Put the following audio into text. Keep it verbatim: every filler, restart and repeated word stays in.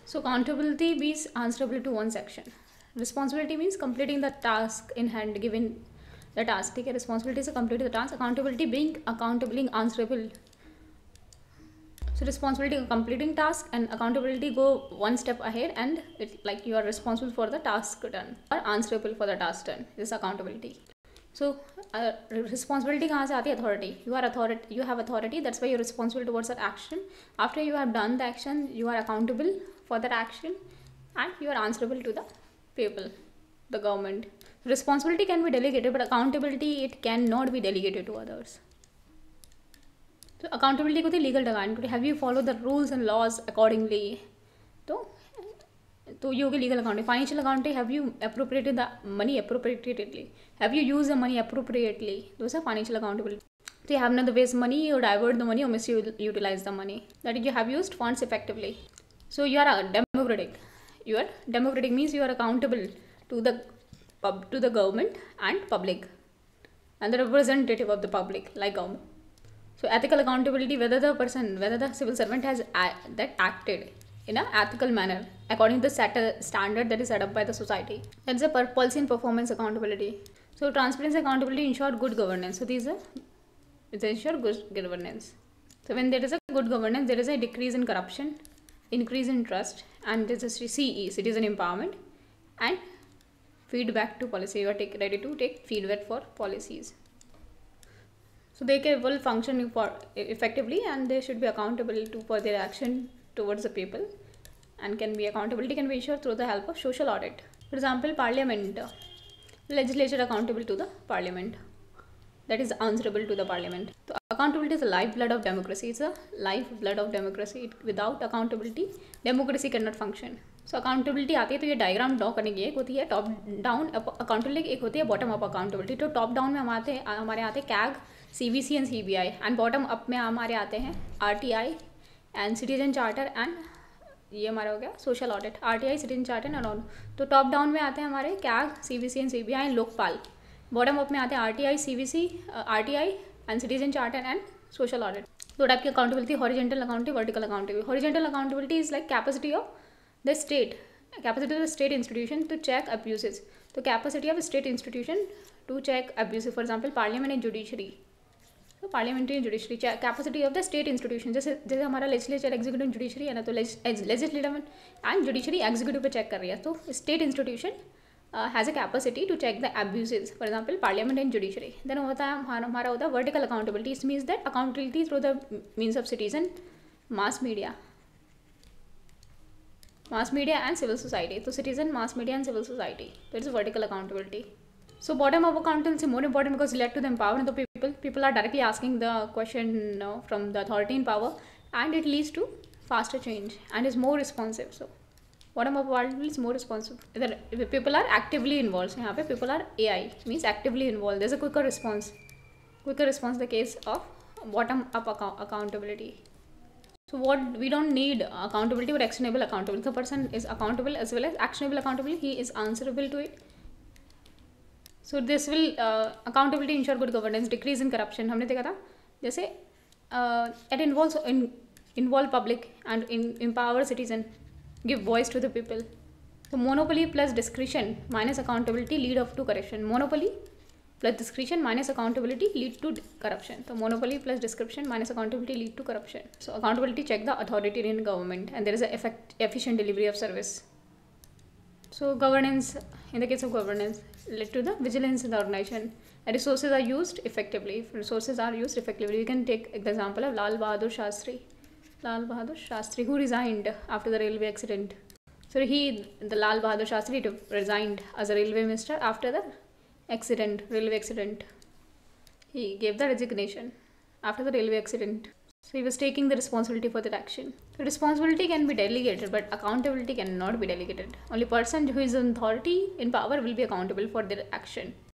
So accountability means answerable to one's action. Responsibility means completing the task in hand given the task. ठीक है, responsibility से complete the task. Accountability being accountable, being answerable. So responsibility completing task and accountability go one step ahead and it like you are responsible for the task done or answerable for the task done. This is accountability. So uh, responsibility कहाँ से आती है? Authority. You are authority. You have authority. That's why you're responsible towards that action. After you have done the action, you are accountable for that action, and you are answerable to the people, the government. Responsibility can be delegated, but accountability it cannot be delegated to others. So accountability को तो legal लगानी. Have you followed the rules and laws accordingly? तो तो ये होगी legal accounting. Financial accounting, have you appropriated the money appropriately? Have you used the money appropriately? Those are financial accountability. So you have not waste money or divert the money or misutilize the money. That is, you have used funds effectively. So you are a democratic. You are democratic means you are accountable to the pub, to the government and public, and the representative of the public like government. So ethical accountability, whether the person, whether the civil servant has a, that acted in an ethical manner according to the set standard that is set up by the society. That's a policy and performance accountability. So transparency accountability ensure good governance. So these are it ensure good governance. So when there is a good governance, there is a decrease in corruption, increase in trust, and there is a C E, citizen empowerment, and feedback to policy. You are take, ready to take feedback for policies. So they can will function for effectively, and they should be accountable to for their action towards the people, and can be accountability can be ensured through the help of social audit. For example, parliament, legislature accountable to the parliament, that is answerable to the parliament. So accountability is the lifeblood of democracy. It's a lifeblood of democracy. It, without accountability, democracy cannot function. So accountability आती है तो ये diagram draw करने की एक होती है top down accountability, एक होती है बॉटम अप अकाउंटेबिलिटी. तो टॉप डाउन में हम आते हैं हमारे आते हैं CAG, CBC and CBI, and bottom up में हमारे आते हैं RTI and citizen charter, and ये हमारा हो गया social audit, RTI, citizen charter and all. तो टॉप डाउन में आते हैं हमारे CAG, CBC and CBI and Lokpal. Bottom up में आते हैं RTI, CBC, RTI and citizen charter and social audit. दो टाइप की accountability, horizontal accounting, vertical accounting. Horizontal accountability is like capacity of the state, capacity of the state institution to check abuses. So capacity of a state institution to check abuses. For example, parliament and judiciary. So parliamentary and judiciary, capacity of the state institution. जैसे जैसे हमारा legislature, executive, judiciary है ना, तो legislative and judiciary executive पे check कर रही है. तो state institution uh, has a capacity to check the abuses. For example, parliament and judiciary. Then होता है हमारा हमारा होता है vertical accountability. It means that accountability through the means of citizen, mass media. Mass media and civil society. So citizen, mass media and civil society. That is vertical accountability. So bottom up accountability is more important because it led to the empowerment of the people. People are directly asking the question you know, from the authority in power, and it leads to faster change and is more responsive. So bottom up accountability is more responsive. If people are actively involved. So here people are A I means actively involved. There's a quicker response. Quicker response in the case of bottom up account accountability. So what we don't need accountability but actionable accountability. The person is accountable as well as actionable accountability. He is answerable to it. So this will uh, accountability ensure good governance, decrease in corruption. हमने देखा था जैसे uh, it involves in involve public and in empower citizen, give voice to the people. So monopoly plus discretion minus accountability lead up to corruption. Monopoly plus discretion minus accountability lead to corruption. So monopoly plus discretion minus accountability lead to corruption. So accountability check the authoritarian government, and there is a effect, efficient delivery of service. So governance, in the case of governance, led to the vigilance in the organization. And resources are used effectively. If resources are used effectively, we can take the example of Lal Bahadur Shastri. Lal Bahadur Shastri, who resigned after the railway accident. So he, the Lal Bahadur Shastri, resigned as a railway minister after the accident, railway accident. He gave the resignation after the railway accident. So he was taking the responsibility for that action. So responsibility can be delegated, but accountability cannot be delegated. Only person who is in authority in power will be accountable for their action.